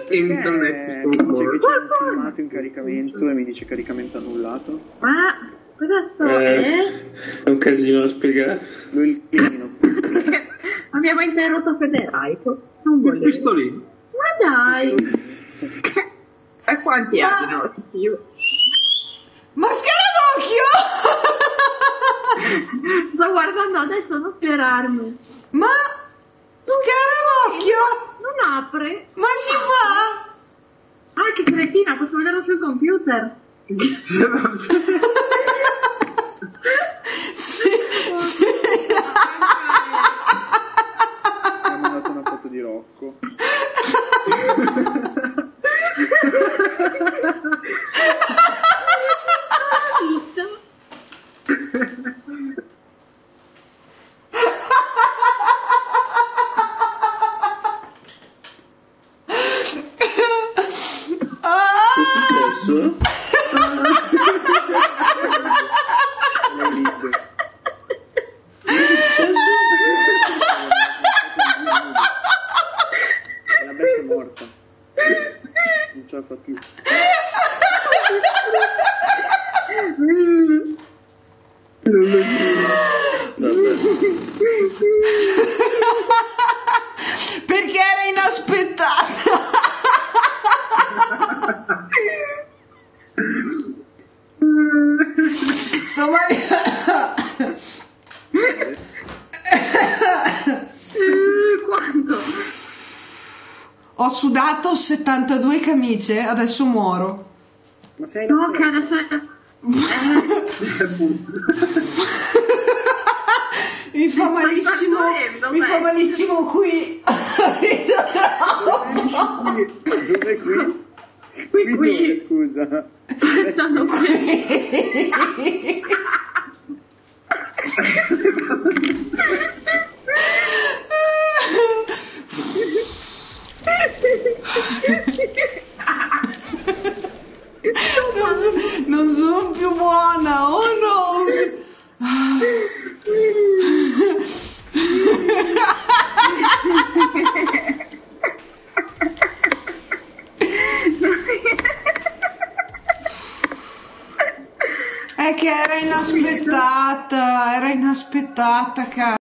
Internet Dice che c'è un filmato in caricamento e mi dice caricamento annullato. Ma cosa so? È un casino da spiegare. Lui il pianino. Abbiamo interrotto Federico. Non volevo. Il pistolino. Ma dai! E quanti anni? Io. Ma Scarabocchio! Sto guardando adesso, non sperarmi. Ma Scarabocchio! Non apre. Ma si fa? Ah, che cretina, posso vederlo sul computer. Sì. Mi ha mandato una foto di Rocco. La bestia è morta. Non ce la fa più. Perché era inaspettato. Quanto? Ho sudato 72 camicie, adesso muoro. Ma sei No, che adesso... Mi fa malissimo, mi fa malissimo qui. Dove qui? Qui. Scusa. Stanno qui. Non sono più buona, oh no! È che era inaspettata, cazzo.